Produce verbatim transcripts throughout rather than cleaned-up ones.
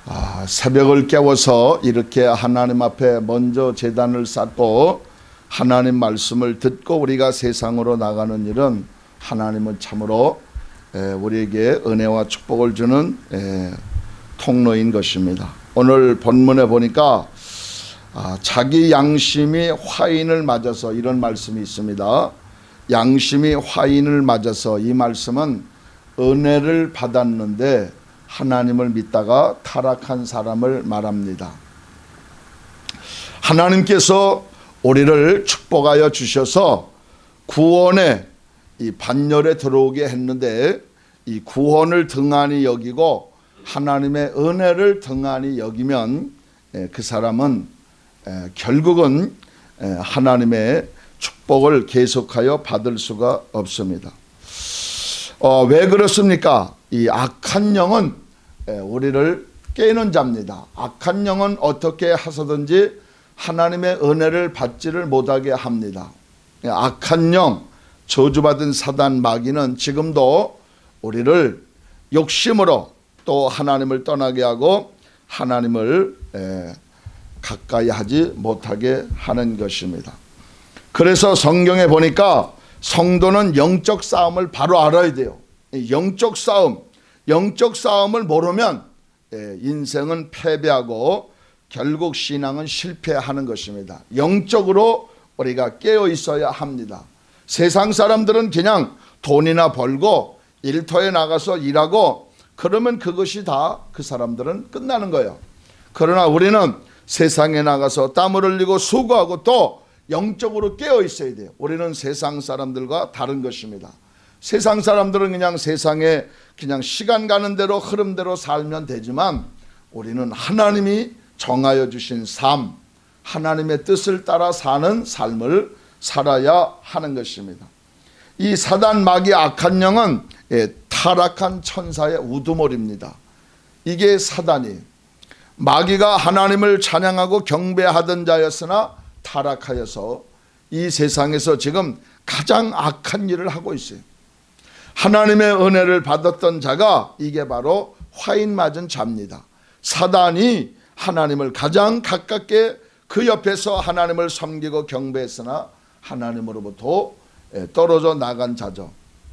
아, 새벽을 깨워서 이렇게 하나님 앞에 먼저 제단을 쌓고 하나님 말씀을 듣고 우리가 세상으로 나가는 일은 하나님은 참으로 우리에게 은혜와 축복을 주는 통로인 것입니다. 오늘 본문에 보니까 자기 양심이 화인을 맞아서 이런 말씀이 있습니다. 양심이 화인을 맞아서, 이 말씀은 은혜를 받았는데 하나님을 믿다가 타락한 사람을 말합니다. 하나님께서 우리를 축복하여 주셔서 구원의 이 반열에 들어오게 했는데, 이 구원을 등한히 여기고 하나님의 은혜를 등한히 여기면 그 사람은 결국은 하나님의 축복을 계속하여 받을 수가 없습니다. 어, 왜 그렇습니까? 이 악한 영은 우리를 깨는 자입니다. 악한 영은 어떻게 하서든지 하나님의 은혜를 받지를 못하게 합니다. 악한 영, 저주받은 사단 마귀는 지금도 우리를 욕심으로 또 하나님을 떠나게 하고 하나님을 가까이 하지 못하게 하는 것입니다. 그래서 성경에 보니까 성도는 영적 싸움을 바로 알아야 돼요. 영적 싸움, 영적 싸움을 모르면 인생은 패배하고 결국 신앙은 실패하는 것입니다. 영적으로 우리가 깨어 있어야 합니다. 세상 사람들은 그냥 돈이나 벌고 일터에 나가서 일하고 그러면 그것이 다 그 사람들은 끝나는 거예요. 그러나 우리는 세상에 나가서 땀을 흘리고 수고하고 또 영적으로 깨어 있어야 돼요. 우리는 세상 사람들과 다른 것입니다. 세상 사람들은 그냥 세상에 그냥 시간 가는 대로 흐름대로 살면 되지만 우리는 하나님이 정하여 주신 삶, 하나님의 뜻을 따라 사는 삶을 살아야 하는 것입니다. 이 사단 마귀 악한 영은 타락한 천사의 우두머리입니다. 이게 사단이, 마귀가 하나님을 찬양하고 경배하던 자였으나 타락하여서 이 세상에서 지금 가장 악한 일을 하고 있어요. 하나님의 은혜를 받았던 자가 이게 바로 화인 맞은 자입니다. 사단이 하나님을 가장 가깝게 그 옆에서 하나님을 섬기고 경배했으나 하나님으로부터 떨어져 나간 자죠.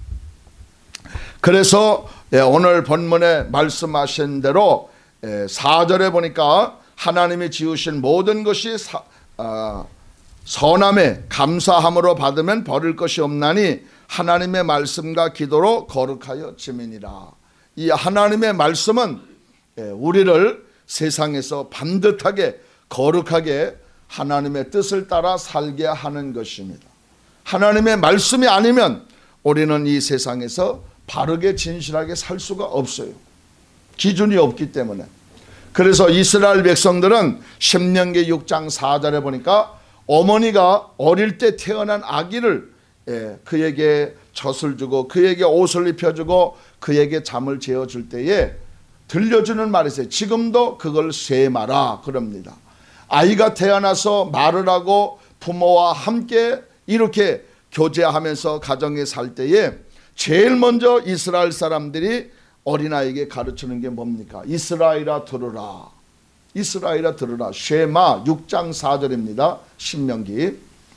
그래서 오늘 본문에 말씀하신 대로 사 절에 보니까 하나님이 지으신 모든 것이 사, 아, 선함에 감사함으로 받으면 버릴 것이 없나니 하나님의 말씀과 기도로 거룩하여 지미니라. 이 하나님의 말씀은 우리를 세상에서 반듯하게 거룩하게 하나님의 뜻을 따라 살게 하는 것입니다. 하나님의 말씀이 아니면 우리는 이 세상에서 바르게 진실하게 살 수가 없어요. 기준이 없기 때문에. 그래서 이스라엘 백성들은 신명기 육 장 사 절에 보니까 어머니가 어릴 때 태어난 아기를 그에게 젖을 주고 그에게 옷을 입혀주고 그에게 잠을 재워줄 때에 들려주는 말이 있어요. 지금도 그걸 쇠마라 그럽니다. 아이가 태어나서 말을 하고 부모와 함께 이렇게 교제하면서 가정에 살 때에 제일 먼저 이스라엘 사람들이 어린아이에게 가르치는 게 뭡니까? 이스라엘아 들으라. 이스라엘아 들으라. 쉐마 육 장 사 절입니다. 신명기.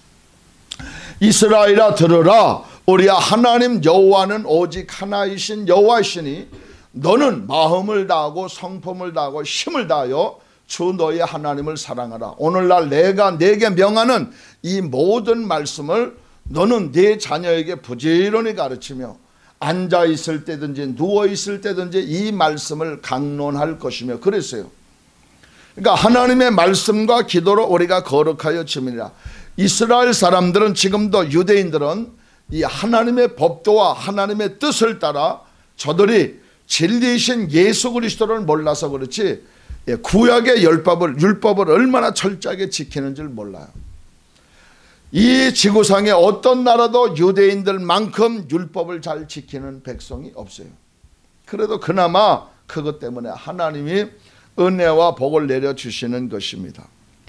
이스라엘아 들으라. 우리 하나님 여호와는 오직 하나이신 여호와이시니 너는 마음을 다하고 성품을 다하고 힘을 다하여 주 너의 하나님을 사랑하라. 오늘날 내가 내게 명하는 이 모든 말씀을 너는 네 자녀에게 부지런히 가르치며 앉아 있을 때든지 누워 있을 때든지 이 말씀을 강론할 것이며 그랬어요. 그러니까 하나님의 말씀과 기도로 우리가 거룩하여 지미라. 이스라엘 사람들은 지금도 유대인들은 이 하나님의 법도와 하나님의 뜻을 따라 저들이 진리이신 예수 그리스도를 몰라서 그렇지 구약의 율법을, 율법을 얼마나 철저하게 지키는지를 몰라요. 이 지구상에 어떤 나라도 유대인들만큼 율법을 잘 지키는 백성이 없어요. 그래도 그나마 그것 때문에 하나님이 은혜와 복을 내려주시는 것입니다.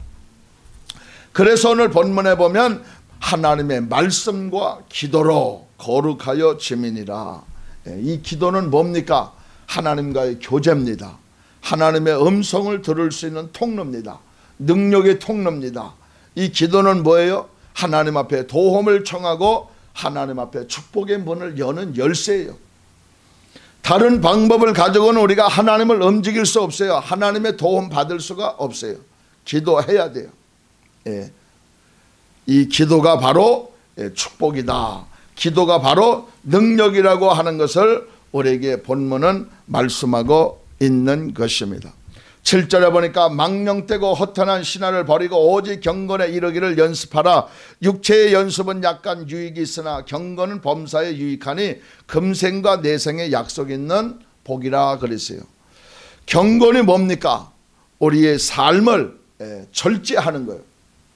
그래서 오늘 본문에 보면 하나님의 말씀과 기도로 거룩하여 지미니라. 이 기도는 뭡니까? 하나님과의 교제입니다. 하나님의 음성을 들을 수 있는 통로입니다. 능력의 통로입니다. 이 기도는 뭐예요? 하나님 앞에 도움을 청하고 하나님 앞에 축복의 문을 여는 열쇠예요. 다른 방법을 가지고는 우리가 하나님을 움직일 수 없어요. 하나님의 도움 받을 수가 없어요. 기도해야 돼요. 예. 이 기도가 바로 축복이다. 기도가 바로 능력이라고 하는 것을 우리에게 본문은 말씀하고 있는 것입니다. 칠 절에 보니까 망령되고 허탄한 신화를 버리고 오직 경건에 이르기를 연습하라. 육체의 연습은 약간 유익이 있으나 경건은 범사에 유익하니 금생과 내생에 약속 있는 복이라 그랬어요. 경건이 뭡니까? 우리의 삶을 절제하는 거예요.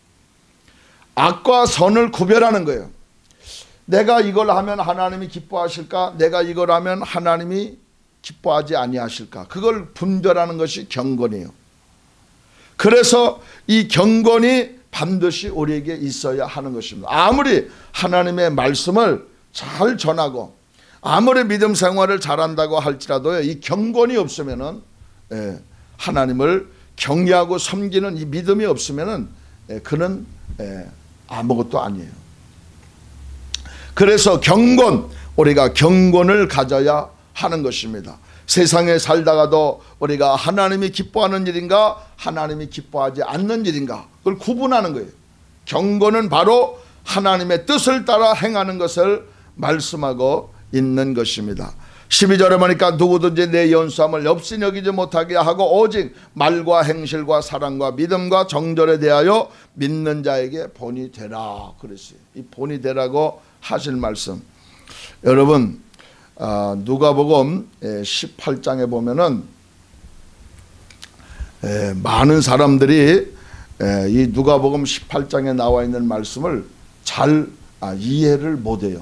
악과 선을 구별하는 거예요. 내가 이걸 하면 하나님이 기뻐하실까? 내가 이걸 하면 하나님이 기뻐하지 아니하실까? 그걸 분별하는 것이 경건이에요. 그래서 이 경건이 반드시 우리에게 있어야 하는 것입니다. 아무리 하나님의 말씀을 잘 전하고 아무리 믿음 생활을 잘한다고 할지라도 이 경건이 없으면은 예, 하나님을 경외하고 섬기는 이 믿음이 없으면은 예, 그는 예, 아무것도 아니에요. 그래서 경건, 우리가 경건을 가져야 하는 것입니다. 세상에 살다가도 우리가 하나님이 기뻐하는 일인가 하나님이 기뻐하지 않는 일인가 그걸 구분하는 거예요. 경건은 바로 하나님의 뜻을 따라 행하는 것을 말씀하고 있는 것입니다. 십이 절에 보니까 누구든지 내 연수함을 엽시 여기지 못하게 하고 오직 말과 행실과 사랑과 믿음과 정절에 대하여 믿는 자에게 본이 되라 그랬어요. 이 본이 되라고 하실 말씀, 여러분 아, 누가복음 십팔 장에 보면은 에, 많은 사람들이 에, 이 누가복음 십팔 장에 나와 있는 말씀을 잘 아, 이해를 못해요.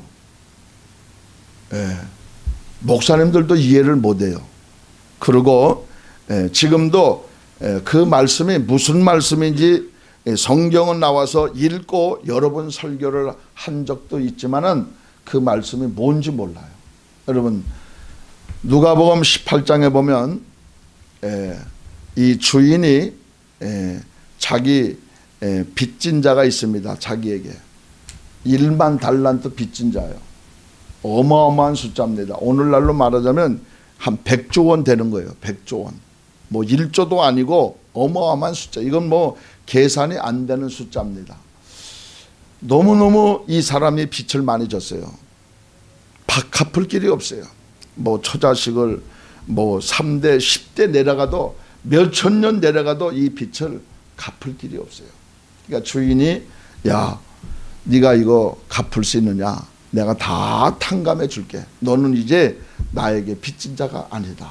에, 목사님들도 이해를 못해요. 그리고 에, 지금도 에, 그 말씀이 무슨 말씀인지 에, 성경은 나와서 읽고 여러 번 설교를 한 적도 있지만은 그 말씀이 뭔지 몰라요. 여러분 누가복음 십팔 장에 보면 에, 이 주인이 에, 자기 에, 빚진 자가 있습니다. 자기에게 일만 달란트 빚진 자예요. 어마어마한 숫자입니다. 오늘날로 말하자면 한 백조 원 되는 거예요. 백조 원. 뭐 일조도 아니고 어마어마한 숫자. 이건 뭐 계산이 안 되는 숫자입니다. 너무너무 이 사람이 빚을 많이 졌어요. 갚을 길이 없어요. 뭐 처자식을 뭐 삼 대 십 대 내려가도 몇천 년 내려가도 이 빚을 갚을 길이 없어요. 그러니까 주인이 야 네가 이거 갚을 수 있느냐, 내가 다 탕감해 줄게. 너는 이제 나에게 빚진 자가 아니다.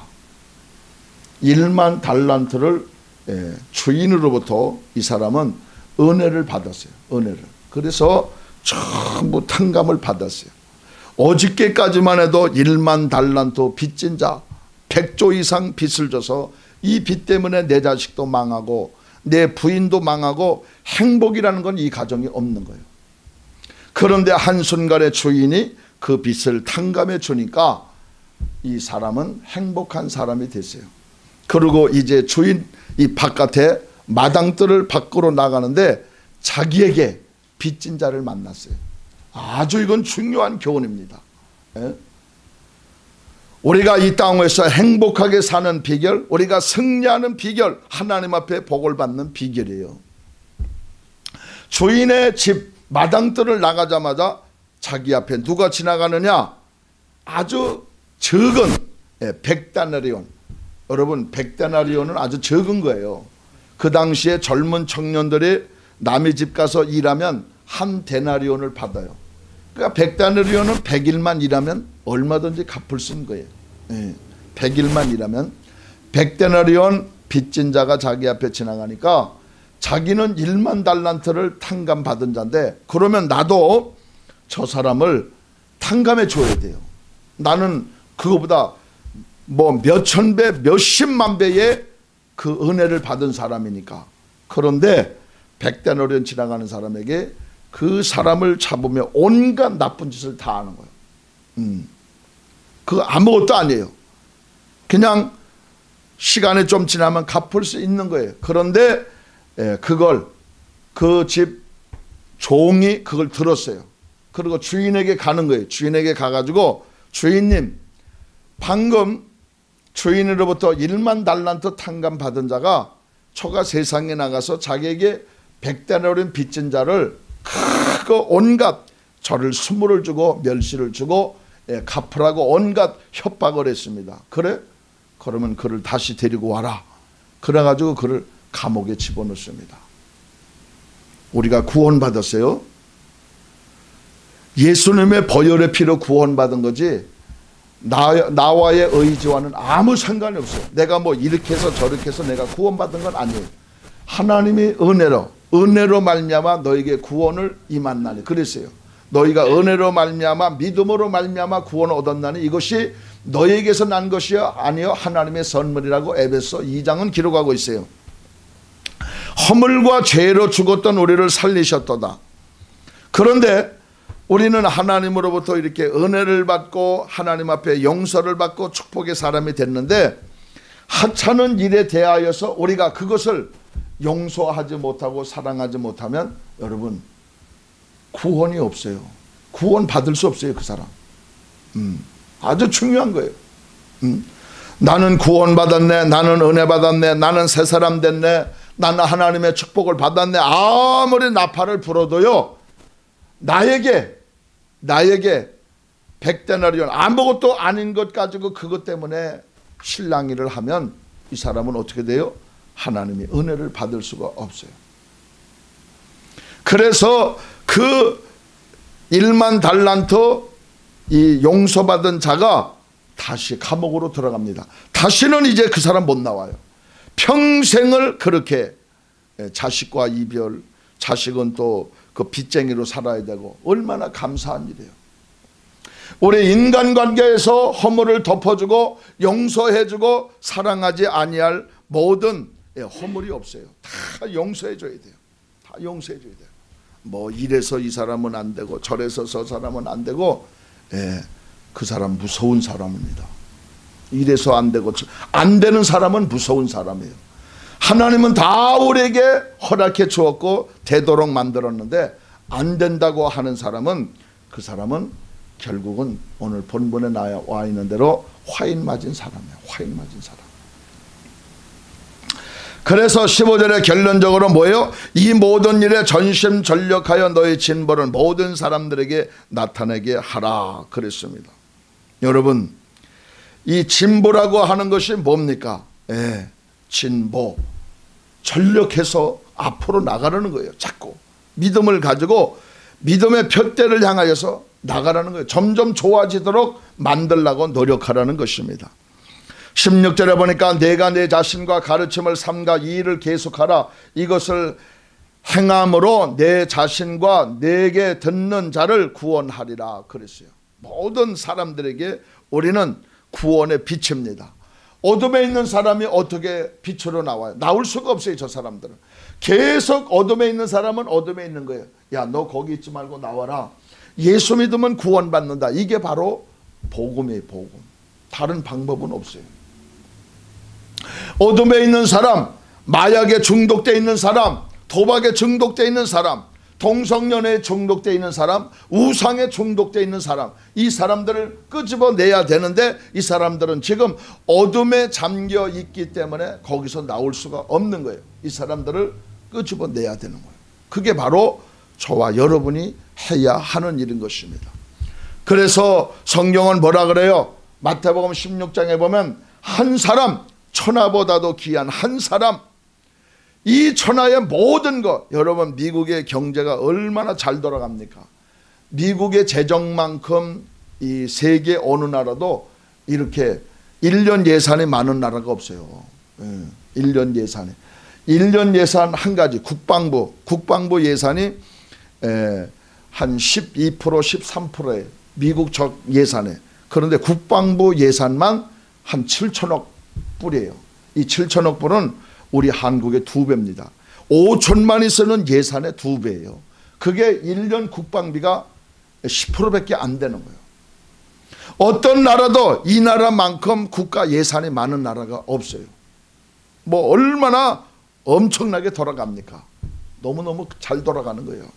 일만 달란트를 예, 주인으로부터 이 사람은 은혜를 받았어요. 은혜를. 그래서 전부 탕감을 받았어요. 어저께까지만 해도 일만 달란트 빚진 자 백조 이상 빚을 져서 이 빚 때문에 내 자식도 망하고 내 부인도 망하고 행복이라는 건 이 가정이 없는 거예요. 그런데 한순간에 주인이 그 빚을 탕감해 주니까 이 사람은 행복한 사람이 됐어요. 그리고 이제 주인 이 바깥에 마당들을 밖으로 나가는데 자기에게 빚진 자를 만났어요. 아주 이건 중요한 교훈입니다. 예? 우리가 이 땅에서 행복하게 사는 비결, 우리가 승리하는 비결, 하나님 앞에 복을 받는 비결이에요. 주인의 집 마당들을 나가자마자 자기 앞에 누가 지나가느냐, 아주 적은 백데나리온. 여러분 백데나리온은 아주 적은 거예요. 그 당시에 젊은 청년들이 남의 집 가서 일하면 한 데나리온을 받아요. 그러니까 백데나리온은 백 일만 일하면 얼마든지 갚을 수 있는 거예요. 예, 백 일만 일하면. 백데나리온 빚진 자가 자기 앞에 지나가니까 자기는 일만 달란트를 탕감 받은 자인데, 그러면 나도 저 사람을 탕감해 줘야 돼요. 나는 그거보다 뭐 몇천 배 몇십만 배의 그 은혜를 받은 사람이니까. 그런데 백데나리온 지나가는 사람에게 그 사람을 잡으며 온갖 나쁜 짓을 다 하는 거예요. 음. 그거 아무것도 아니에요. 그냥 시간이 좀 지나면 갚을 수 있는 거예요. 그런데 그걸 그 집 종이 그걸 들었어요. 그리고 주인에게 가는 거예요. 주인에게 가가지고 주인님, 방금 주인으로부터 일만 달란트 탕감 받은 자가 초가 세상에 나가서 자기에게 백데나리온 빚진 자를 크고 온갖 저를 수물을 주고 멸시를 주고 예, 갚으라고 온갖 협박을 했습니다. 그래? 그러면 그를 다시 데리고 와라. 그래가지고 그를 감옥에 집어넣습니다. 우리가 구원받았어요. 예수님의 보혈의 피로 구원받은 거지 나, 나와의 의지와는 아무 상관이 없어요. 내가 뭐 이렇게 해서 저렇게 해서 내가 구원받은 건 아니에요. 하나님이 은혜로 은혜로 말미암아 너에게 구원을 임한나니 그랬어요. 너희가 은혜로 말미암아 믿음으로 말미암아 구원을 얻었나니 이것이 너희에게서 난 것이요 아니요 하나님의 선물이라고 에베소 이 장은 기록하고 있어요. 허물과 죄로 죽었던 우리를 살리셨도다. 그런데 우리는 하나님으로부터 이렇게 은혜를 받고 하나님 앞에 용서를 받고 축복의 사람이 됐는데 하찮은 일에 대하여서 우리가 그것을 용서하지 못하고 사랑하지 못하면 여러분 구원이 없어요. 구원 받을 수 없어요. 그 사람. 음, 아주 중요한 거예요. 음, 나는 구원 받았네. 나는 은혜 받았네. 나는 새 사람 됐네. 나는 하나님의 축복을 받았네. 아무리 나팔을 불어도요. 나에게 나에게 백데나리온 아무것도 아닌 것 가지고 그것 때문에 실랑이를 하면 이 사람은 어떻게 돼요? 하나님이 은혜를 받을 수가 없어요. 그래서 그 일만 달란트 이 용서받은 자가 다시 감옥으로 들어갑니다. 다시는 이제 그 사람 못 나와요. 평생을 그렇게 자식과 이별, 자식은 또 그 빚쟁이로 살아야 되고 얼마나 감사한 일이에요. 우리 인간관계에서 허물을 덮어주고 용서해주고 사랑하지 아니할 모든 허물이 없어요. 다 용서해줘야 돼요. 다 용서해줘야 돼요. 뭐 이래서 이 사람은 안 되고 저래서 저 사람은 안 되고 예, 그 사람 무서운 사람입니다. 이래서 안 되고 안 되는 사람은 무서운 사람이에요. 하나님은 다 우리에게 허락해 주었고 되도록 만들었는데 안 된다고 하는 사람은 그 사람은 결국은 오늘 본문에 나와 있는 대로 화인 맞은 사람이에요. 화인 맞은 사람. 그래서 십오 절에 결론적으로 뭐예요? 이 모든 일에 전심전력하여 너의 진보를 모든 사람들에게 나타내게 하라 그랬습니다. 여러분 이 진보라고 하는 것이 뭡니까? 예, 진보 전력해서 앞으로 나가라는 거예요. 자꾸 믿음을 가지고 믿음의 푯대를 향하여서 나가라는 거예요. 점점 좋아지도록 만들려고 노력하라는 것입니다. 십육 절에 보니까 내가 내 자신과 가르침을 삼가 이 일을 계속하라. 이것을 행함으로 내 자신과 내게 듣는 자를 구원하리라 그랬어요. 모든 사람들에게 우리는 구원의 빛입니다. 어둠에 있는 사람이 어떻게 빛으로 나와요? 나올 수가 없어요. 저 사람들은 계속 어둠에 있는 사람은 어둠에 있는 거예요. 야, 너 거기 있지 말고 나와라. 예수 믿으면 구원받는다. 이게 바로 복음이에요. 복음. 다른 방법은 없어요. 어둠에 있는 사람, 마약에 중독되어 있는 사람, 도박에 중독되어 있는 사람, 동성연애에 중독되어 있는 사람, 우상에 중독되어 있는 사람, 이 사람들을 끄집어내야 되는데 이 사람들은 지금 어둠에 잠겨 있기 때문에 거기서 나올 수가 없는 거예요. 이 사람들을 끄집어내야 되는 거예요. 그게 바로 저와 여러분이 해야 하는 일인 것입니다. 그래서 성경은 뭐라 그래요? 마태복음 십육 장에 보면 한 사람, 천하보다도 귀한 한 사람, 이 천하의 모든 것, 여러분 미국의 경제가 얼마나 잘 돌아갑니까? 미국의 재정만큼 이 세계 어느 나라도 이렇게 일 년 예산이 많은 나라가 없어요. 일 년 예산이. 일 년 예산 한 가지 국방부, 국방부 예산이 한 십이 퍼센트 십삼 퍼센트예요. 미국 적 예산에. 그런데 국방부 예산만 한 칠천억 불이에요. 이 칠천억 불은 우리 한국의 두 배입니다. 오천만이 쓰는 예산의 두 배예요. 그게 일 년 국방비가 십 퍼센트밖에 안 되는 거예요. 어떤 나라도 이 나라만큼 국가 예산이 많은 나라가 없어요. 뭐 얼마나 엄청나게 돌아갑니까? 너무너무 잘 돌아가는 거예요.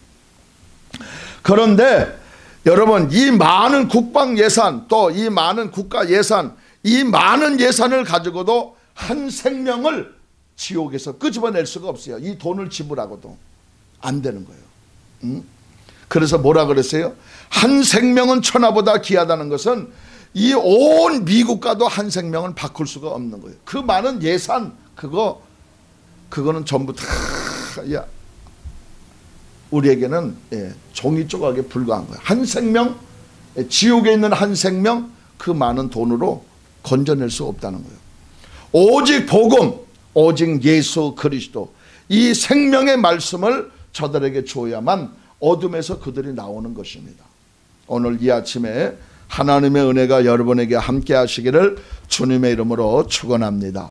그런데 여러분, 이 많은 국방 예산, 또 이 많은 국가 예산, 이 많은 예산을 가지고도 한 생명을 지옥에서 끄집어낼 수가 없어요. 이 돈을 지불하고도 안 되는 거예요. 응? 그래서 뭐라 그랬어요? 한 생명은 천하보다 귀하다는 것은 이 온 미국가도 한 생명은 바꿀 수가 없는 거예요. 그 많은 예산, 그거 그거는 전부 다 야, 우리에게는 예, 종이 조각에 불과한 거예요. 한 생명, 예, 지옥에 있는 한 생명, 그 많은 돈으로 건져낼 수 없다는 거예요. 오직 복음, 오직 예수 그리스도, 이 생명의 말씀을 저들에게 줘야만 어둠에서 그들이 나오는 것입니다. 오늘 이 아침에 하나님의 은혜가 여러분에게 함께 하시기를 주님의 이름으로 축원합니다.